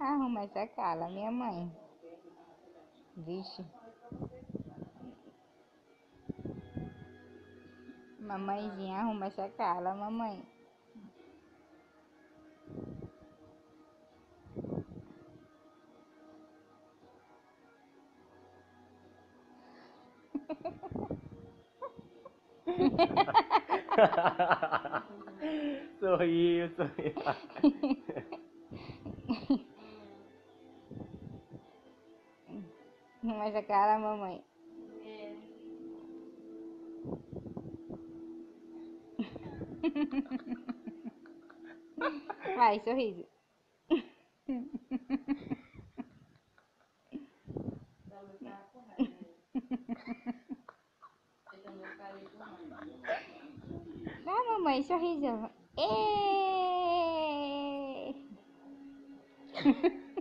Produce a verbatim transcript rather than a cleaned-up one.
Arruma essa cala, minha mãe. Vixe. Mamãezinha, arruma essa cala, mamãe. Sorriu, sorriu. Arruma essa cala, mamãe. Vai, sorriso. Dá, mamãe, sorriso. Ê!